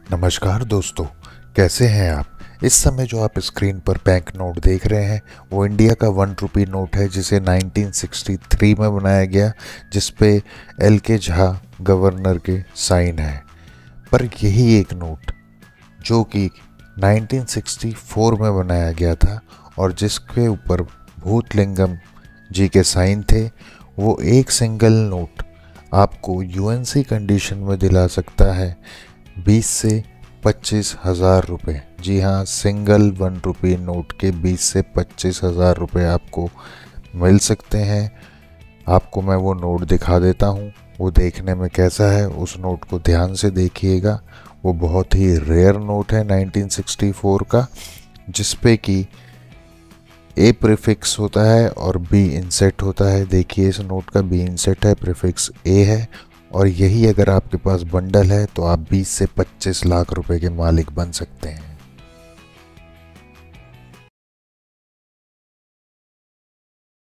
नमस्कार दोस्तों, कैसे हैं आप। इस समय जो आप स्क्रीन पर बैंक नोट देख रहे हैं वो इंडिया का 1 रुपये नोट है, जिसे 1963 में बनाया गया, जिस पे एल के झा गवर्नर के साइन है। पर यही एक नोट जो कि 1964 में बनाया गया था और जिसके ऊपर भूतलिंगम जी के साइन थे, वो एक सिंगल नोट आपको यूएनसी कंडीशन में दिला सकता है 20 से 25,000 रुपये। जी हाँ, सिंगल 1 रुपये नोट के 20 से 25,000 रुपये आपको मिल सकते हैं। आपको मैं वो नोट दिखा देता हूँ, वो देखने में कैसा है उस नोट को ध्यान से देखिएगा। वो बहुत ही रेयर नोट है 1964 का, जिस पे कि ए प्रीफिक्स होता है और बी इंसेट होता है। देखिए इस नोट का बी इंसेट है, प्रीफिक्स ए है, और यही अगर आपके पास बंडल है तो आप 20 से 25 लाख रुपए के मालिक बन सकते हैं।